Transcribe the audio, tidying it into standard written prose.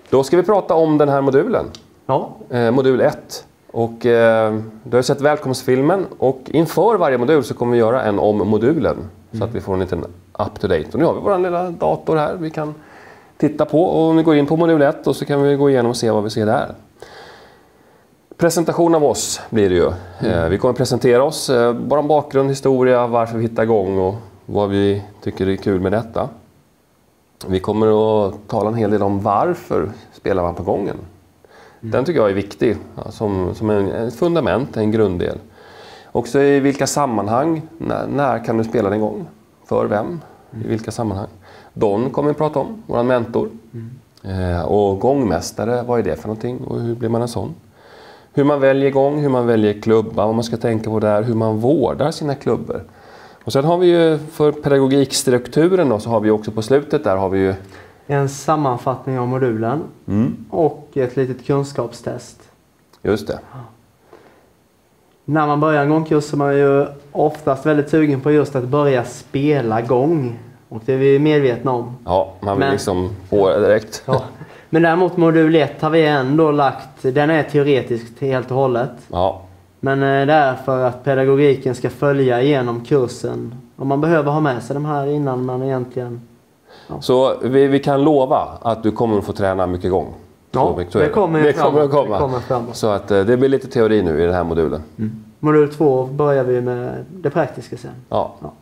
Då ska vi prata om den här modulen. Ja. Modul 1. Och du har sett välkomstfilmen. Och inför varje modul så kommer vi göra en om modulen. Så att vi får en liten up-to-date. Och nu har vi vår lilla dator här vi kan titta på. Och om vi går in på modul 1 och så kan vi gå igenom och se vad vi ser där. Presentation av oss blir det ju. Vi kommer presentera oss, bara en bakgrund, historia, varför vi hittar igång och vad vi tycker är kul med detta. Vi kommer att tala en hel del om varför spelar man på gången. Den tycker jag är viktig, som en fundament, en grunddel. Också i vilka sammanhang, när kan du spela den gång? För vem? I vilka sammanhang? Don kommer vi prata om, vår mentor. Och gångmästare, vad är det för någonting och hur blir man en sån? Hur man väljer gång, hur man väljer klubba, vad man ska tänka på där, hur man vårdar sina klubbor. Och sen har vi ju för pedagogikstrukturen då, så har vi också på slutet där har vi ju en sammanfattning av modulen och ett litet kunskapstest. Just det. När man börjar en gångkurs så är man ju oftast väldigt sugen på just att börja spela gång. Och det är vi medvetna om. Ja, man vill liksom få det direkt. Ja. Men däremot modul 1 har vi ändå lagt, den är teoretisk helt och hållet. Ja. Men det är för att pedagogiken ska följa igenom kursen. Och man behöver ha med sig de här innan man egentligen... Ja. Så vi kan lova att du kommer att få träna mycket gång. Ja, det kommer framåt. Så att det blir lite teori nu i den här modulen. Modul 2 börjar vi med det praktiska sen. Ja. Ja.